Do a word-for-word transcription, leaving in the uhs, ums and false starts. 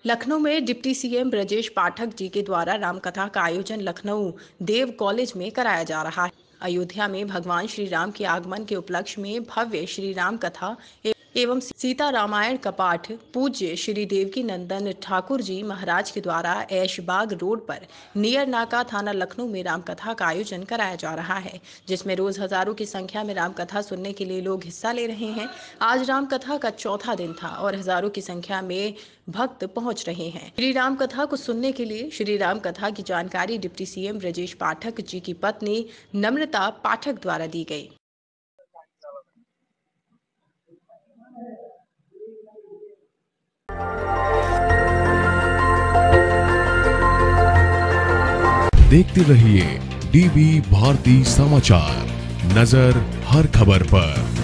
लखनऊ में deputy CM Brajesh Pathak ji के द्वारा रामकथा का आयोजन लखनऊ देव कॉलेज में कराया जा रहा है। अयोध्या में भगवान श्री राम के आगमन के उपलक्ष्य में भव्य श्री राम कथा एवं सीता रामायण का पाठ पूज्य श्री देवकी नंदन ठाकुर जी महाराज के द्वारा ऐशबाग रोड पर नियर नाका थाना लखनऊ में रामकथा का आयोजन कराया जा रहा है, जिसमें रोज हजारों की संख्या में रामकथा सुनने के लिए लोग हिस्सा ले रहे हैं। आज रामकथा का चौथा दिन था और हजारों की संख्या में भक्त पहुंच रहे हैं। श्री राम कथा को सुनने के लिए श्री राम कथा की जानकारी डिप्टी सीएम ब्रजेश पाठक जी की पत्नी नम्रता पाठक द्वारा दी गई। देखते रहिए डीवी भारती समाचार, नजर हर खबर पर।